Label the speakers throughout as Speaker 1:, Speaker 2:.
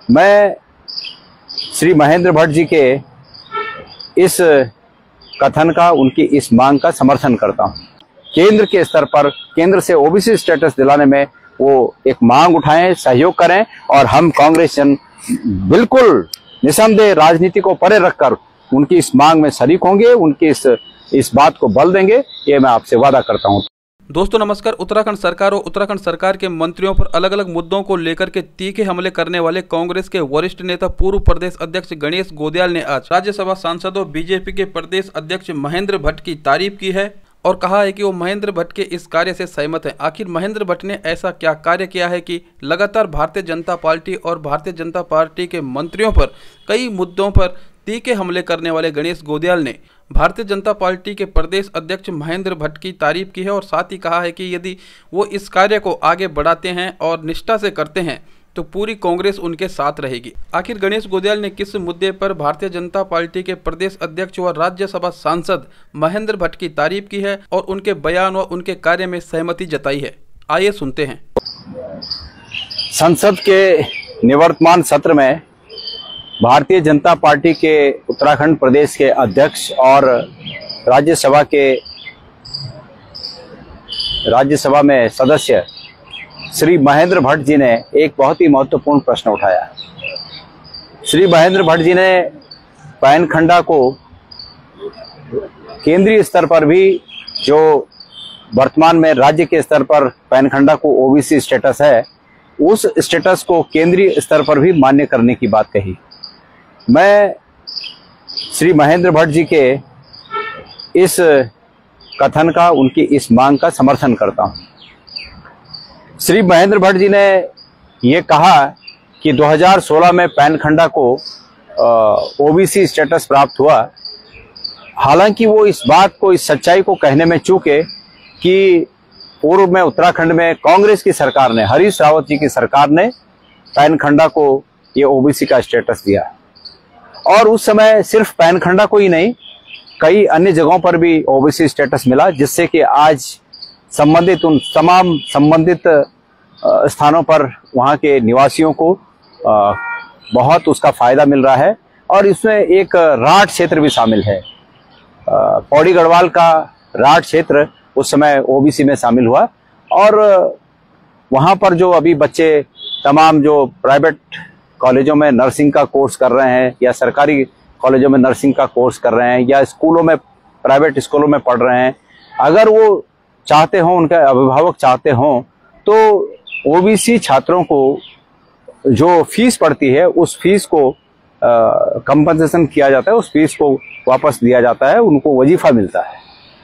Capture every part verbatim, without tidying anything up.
Speaker 1: मैं श्री महेंद्र भट्ट जी के इस कथन का, उनकी इस मांग का समर्थन करता हूं। केंद्र के स्तर पर केंद्र से ओबीसी स्टेटस दिलाने में वो एक मांग उठाएं, सहयोग करें और हम कांग्रेस जन बिल्कुल निसंदेह राजनीति को परे रखकर उनकी इस मांग में शरीक होंगे, उनकी इस इस बात को बल देंगे, ये मैं आपसे वादा करता हूं।
Speaker 2: दोस्तों नमस्कार। उत्तराखंड सरकार और उत्तराखंड सरकार के मंत्रियों पर अलग अलग मुद्दों को लेकर के तीखे हमले करने वाले कांग्रेस के वरिष्ठ नेता पूर्व प्रदेश अध्यक्ष गणेश गोदयाल ने आज राज्यसभा सांसद और बीजेपी के प्रदेश अध्यक्ष महेंद्र भट्ट की तारीफ की है और कहा है कि वो महेंद्र भट्ट के इस कार्य से सहमत है। आखिर महेंद्र भट्ट ने ऐसा क्या कार्य किया है कि लगातार भारतीय जनता पार्टी और भारतीय जनता पार्टी के मंत्रियों पर कई मुद्दों पर तीखे हमले करने वाले गणेश गोदयाल ने भारतीय जनता पार्टी के प्रदेश अध्यक्ष महेंद्र भट्ट की तारीफ की है और साथ ही कहा है कि यदि वो इस कार्य को आगे बढ़ाते हैं और निष्ठा से करते हैं तो पूरी कांग्रेस उनके साथ रहेगी। आखिर गणेश गोदयाल ने किस मुद्दे पर भारतीय जनता पार्टी के प्रदेश अध्यक्ष व राज्यसभा सांसद महेंद्र भट्ट की तारीफ की है और उनके बयान व उनके कार्य में सहमति जताई है, आइए सुनते हैं।
Speaker 1: संसद के निवर्तमान सत्र में भारतीय जनता पार्टी के उत्तराखंड प्रदेश के अध्यक्ष और राज्यसभा के राज्यसभा में सदस्य श्री महेंद्र भट्ट जी ने एक बहुत ही महत्वपूर्ण प्रश्न उठाया। श्री महेंद्र भट्ट जी ने पैन खंडा को केंद्रीय स्तर पर भी, जो वर्तमान में राज्य के स्तर पर पैन खंडा को ओबीसी स्टेटस है, उस स्टेटस को केंद्रीय स्तर पर भी मान्य करने की बात कही। मैं श्री महेंद्र भट्ट जी के इस कथन का, उनकी इस मांग का समर्थन करता हूं। श्री महेंद्र भट्ट जी ने ये कहा कि दो हज़ार सोलह में पैन खंडा को ओबीसी स्टेटस प्राप्त हुआ। हालांकि वो इस बात को, इस सच्चाई को कहने में चूके कि पूर्व में उत्तराखंड में कांग्रेस की सरकार ने, हरीश रावत जी की सरकार ने पैन खंडा को ये ओबीसी का स्टेटस दिया और उस समय सिर्फ पैन खंडा को ही नहीं, कई अन्य जगहों पर भी ओबीसी स्टेटस मिला, जिससे कि आज संबंधित उन तमाम संबंधित स्थानों पर वहाँ के निवासियों को बहुत उसका फायदा मिल रहा है। और इसमें एक राठ क्षेत्र भी शामिल है। पौड़ी गढ़वाल का राठ क्षेत्र उस समय ओबीसी में शामिल हुआ और वहाँ पर जो अभी बच्चे तमाम जो प्राइवेट कॉलेजों में नर्सिंग का कोर्स कर रहे हैं या सरकारी कॉलेजों में नर्सिंग का कोर्स कर रहे हैं या स्कूलों में, प्राइवेट स्कूलों में पढ़ रहे हैं, अगर वो चाहते हों, उनके अभिभावक चाहते हों, तो ओबीसी छात्रों को जो फीस पड़ती है उस फीस को कंपनसेशन किया जाता है, उस फीस को वापस दिया जाता है, उनको वजीफा मिलता है।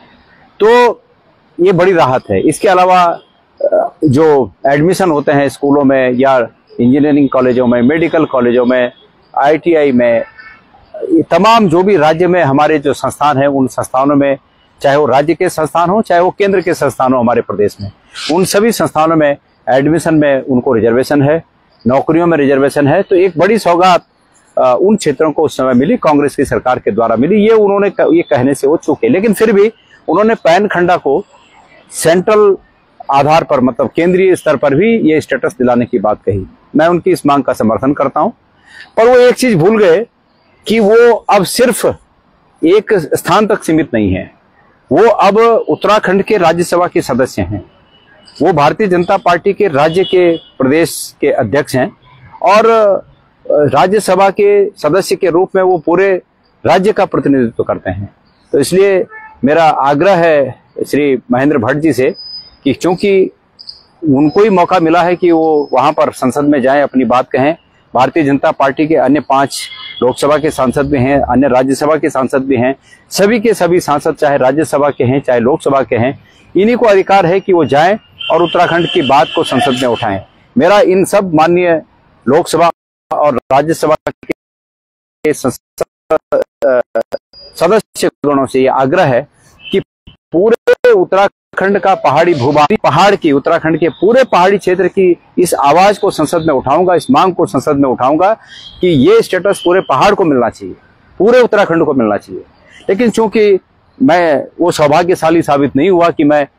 Speaker 1: तो ये बड़ी राहत है। इसके अलावा जो एडमिशन होते हैं स्कूलों में या इंजीनियरिंग कॉलेजों में, मेडिकल कॉलेजों में, आईटीआई में, तमाम जो भी राज्य में हमारे जो संस्थान हैं, उन संस्थानों में, चाहे वो राज्य के संस्थान हो चाहे वो केंद्र के संस्थान हो हमारे प्रदेश में, उन सभी संस्थानों में एडमिशन में उनको रिजर्वेशन है, नौकरियों में रिजर्वेशन है। तो एक बड़ी सौगात उन क्षेत्रों को उस समय मिली, कांग्रेस की सरकार के द्वारा मिली। ये उन्होंने ये कहने से वो चूके, लेकिन फिर भी उन्होंने पैन खंडा को सेंट्रल आधार पर, मतलब केंद्रीय स्तर पर भी ये स्टेटस दिलाने की बात कही। मैं उनकी इस मांग का समर्थन करता हूं, पर वो एक चीज भूल गए कि वो अब सिर्फ एक स्थान तक सीमित नहीं है, वो अब उत्तराखंड के राज्यसभा के सदस्य हैं, वो भारतीय जनता पार्टी के राज्य के प्रदेश के अध्यक्ष हैं और राज्यसभा के सदस्य के रूप में वो पूरे राज्य का प्रतिनिधित्व करते हैं। तो इसलिए मेरा आग्रह है श्री महेंद्र भट्ट जी से कि चूंकि उनको ही मौका मिला है कि वो वहां पर संसद में जाएं, अपनी बात कहें। भारतीय जनता पार्टी के अन्य पांच लोकसभा के सांसद भी हैं, अन्य राज्यसभा के सांसद भी हैं, सभी के सभी सांसद चाहे राज्यसभा के हैं चाहे लोकसभा के हैं, इन्हीं को अधिकार है कि वो जाएं और उत्तराखंड की बात को संसद में उठाएं। मेरा इन सब माननीय लोकसभा और राज्यसभा के सदस्य गणों से ये आग्रह है कि पूरे उत्तराखंड का पहाड़ी भूभाग, पहाड़ की, उत्तराखंड के पूरे पहाड़ी क्षेत्र की इस आवाज को संसद में उठाऊंगा, इस मांग को संसद में उठाऊंगा कि ये स्टेटस पूरे पहाड़ को मिलना चाहिए, पूरे उत्तराखंड को मिलना चाहिए। लेकिन चूंकि मैं वो सौभाग्यशाली साबित नहीं हुआ कि मैं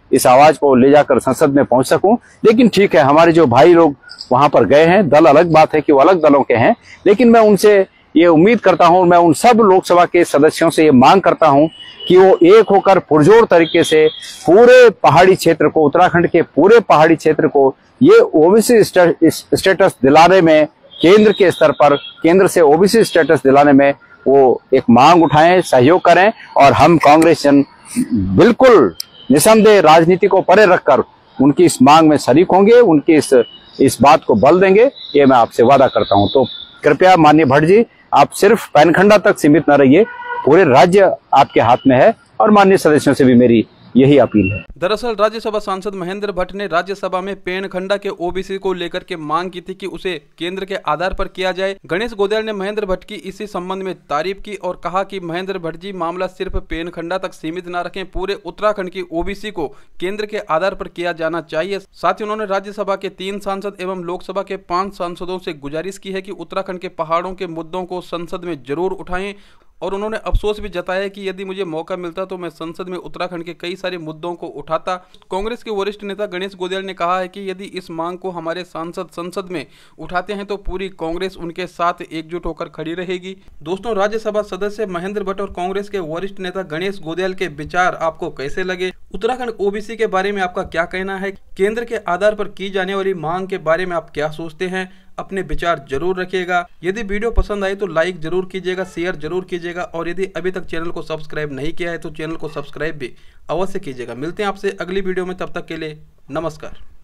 Speaker 1: इस आवाज को ले जाकर संसद में पहुंच सकूं। लेकिन ठीक है, हमारे जो भाई लोग वहां पर गए हैं, दल अलग बात है कि वो अलग दलों के हैं, लेकिन मैं उनसे ये उम्मीद करता हूं, मैं उन सब लोकसभा के सदस्यों से ये मांग करता हूं कि वो एक होकर पुरजोर तरीके से पूरे पहाड़ी क्षेत्र को, उत्तराखंड के पूरे पहाड़ी क्षेत्र को ये ओबीसी स्टेटस दिलाने में, केंद्र के स्तर पर केंद्र से ओबीसी स्टेटस दिलाने में वो एक मांग उठाएं, सहयोग करें। और हम कांग्रेस जन बिल्कुल निसंदेह राजनीति को परे रखकर उनकी इस मांग में शरीक होंगे, उनकी इस इस बात को बल देंगे, ये मैं आपसे वादा करता हूं। तो कृपया माननीय भट्ट जी, आप सिर्फ पैनखंडा तक सीमित न रहिए, पूरे राज्य आपके हाथ में है और माननीय सदस्यों से भी मेरी यही अपील है।
Speaker 2: दरअसल राज्यसभा सांसद महेंद्र भट्ट ने राज्यसभा में पेनखंडा के ओबीसी को लेकर के मांग की थी कि उसे केंद्र के आधार पर किया जाए। गणेश गोदयाल ने महेंद्र भट्ट की इसी संबंध में तारीफ की और कहा कि महेंद्र भट्ट जी मामला सिर्फ पेनखंडा तक सीमित न रखें, पूरे उत्तराखंड की ओबीसी को केंद्र के आधार पर किया जाना चाहिए। साथ ही उन्होंने राज्यसभा के तीन सांसद एवं लोकसभा के पांच सांसदों से गुजारिश की है कि उत्तराखंड के पहाड़ों के मुद्दों को संसद में जरूर उठाएं। और उन्होंने अफसोस भी जताया कि यदि मुझे मौका मिलता तो मैं संसद में उत्तराखंड के कई सारे मुद्दों को उठाता। कांग्रेस के वरिष्ठ नेता गणेश गोदयाल ने कहा है कि यदि इस मांग को हमारे सांसद संसद में उठाते हैं तो पूरी कांग्रेस उनके साथ एकजुट होकर खड़ी रहेगी। दोस्तों, राज्यसभा सदस्य महेंद्र भट्ट और कांग्रेस के वरिष्ठ नेता गणेश गोदयाल के विचार आपको कैसे लगे? उत्तराखंड ओबीसी के बारे में आपका क्या कहना है? केंद्र के आधार पर की जाने वाली मांग के बारे में आप क्या सोचते हैं? अपने विचार जरूर रखिएगा। यदि वीडियो पसंद आई तो लाइक जरूर कीजिएगा, शेयर जरूर कीजिएगा और यदि अभी तक चैनल को सब्सक्राइब नहीं किया है तो चैनल को सब्सक्राइब भी अवश्य कीजिएगा। मिलते हैं आपसे अगली वीडियो में, तब तक के लिए नमस्कार।